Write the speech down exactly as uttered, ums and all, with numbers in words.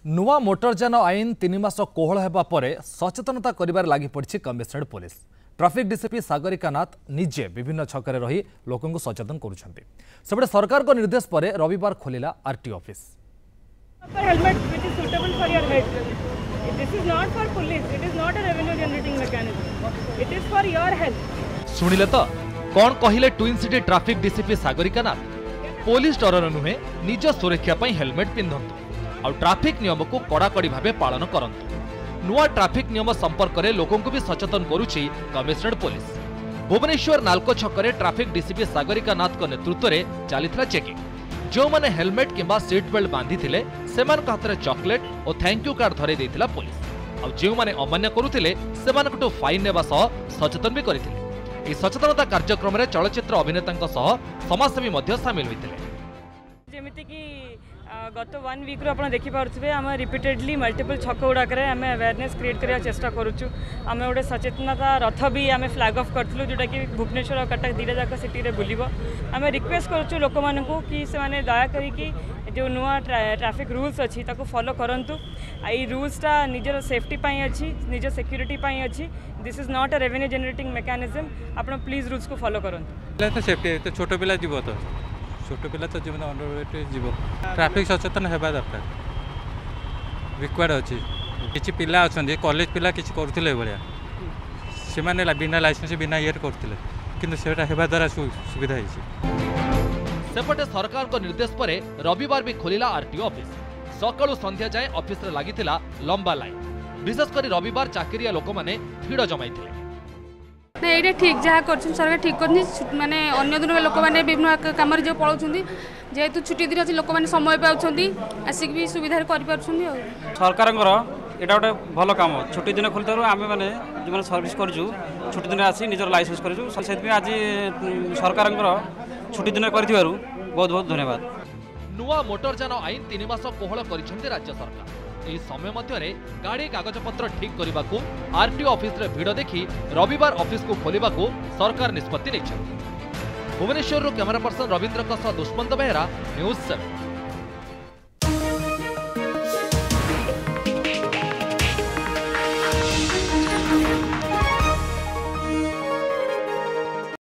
नुआ मोटरयान आईन तीन मास कोहल हेबा परे सचेतनता करिबार लागि पड़छि commissionerate police. Traffic DCP Sagarika Nath निजे विभिन्न छकरे रही लोकंकु सचेतन करुछन्ति। सेबडे सरकार को निर्देश परे रविवार खोलिला RT office. Helmet which is suitable for your head. This is not for police. It is not a revenue generating mechanism. It is for your health. सुनिले तो कौन कहिले twin city traffic DCP Sagarika Nath police डरर नुहे निज सुरक्षा पई helmet पिंधंतु और ट्राफिक नियम को कड़ाकड़ी भावे पालन करंतु। नुआ ट्राफिक नियम संपर्क में लोकों को भी सचेतन करुछि कमिशनरेट पुलिस। भुवनेश्वर नालको छकरे ट्राफिक डीसीपी सागरिका नाथ नेतृत्व में चलीथिला चेकिंग। जो माने हेलमेट किंबा सीट बेल्ट बांधी थिले सेमान हाथ में चॉकलेट और थैंक यू कार्ड धरे देथिला पुलिस। और जो माने अमान्य करुथिले सेमानकटु फाइन नेबा सह सचेतन भी करथिले। ए सचेतनता कार्यक्रम में चलचित्र अभिनेता सह समाजसेवी मध्य शामिल होइथिले। जेमिति कि गत वन वीक रो आपण देखि पारुथिबे हम रिपीटेडली मल्टीपल छक गुड़ाक आम अवेयरनेस क्रिएट करने चेष्टा करुचु। आम गोटे सचेतनता रथ भी आम फ्लैग ऑफ करथलु जोटा कि भुवनेश्वर और कटक दुटा जाक सिटी रे बुलिबो। आम रिक्वेस्ट करुचु लोक मानकु कि से माने दया करिकि जो नुआ ट्रैफिक रूल्स अच्छी ताको फॉलो करंतु। आई रूल्सटा निजर सेफ्टी पाई अच्छी निज सिक्योरिटी पाई अच्छी। This is not a revenue generating mechanism. आपण प्लीज रूल्स को फॉलो करंतु। तो सेफ्टी तो छोट पिला जीव तो छोट पिला तो जीवन अंडर जीव ट्रैफिक सचेतन होगा दरकार रिक्वायर्ड अच्छी। किसी पिला अच्छा कॉलेज पिला किसी करुले भाया से बिना लाइसेंस बिना ये करते कि द्वारा सुविधा सेपटे सरकार को निर्देश पर रविवार भी खोलिला आरटीओ ऑफिस। सकाळु संध्या जाए ऑफिस रे लागिथिला लंबा लाइन। विशेषकर रविवार चाकरिया लोक माने भीड़ जमाइथिले। ना ये ठीक जहाँ कर सरकार ठीक कर माने अन्य दिन लोक मैंने विभिन्न कम जो पलाउं जेहेतु छुट्टी दिन अच्छी लोक मैंने समय पाँच आसिक भी सुविधा कर सरकार यहाँ गोटे भल कम छुट्टी दिन खोलता आम मैंने जो सर्विस करूँ छुट्टी दिन आसी निजर लाइसेंस करूँ से आज सरकार छुट्टी दिन कर बहुत बहुत धन्यवाद। नुआ मोटरयान आईन तीन मास कोहल कर राज्य सरकार। एही समय मध्य गाड़ी कागजपत्र ठीक करने को आरटीओ ऑफिस रे भिड़ देखी रविवार ऑफिस को खोलिबा को सरकार निष्पत्ति नहीं। Bhubaneswar camera person Rabindra Dushmant Behera news seven.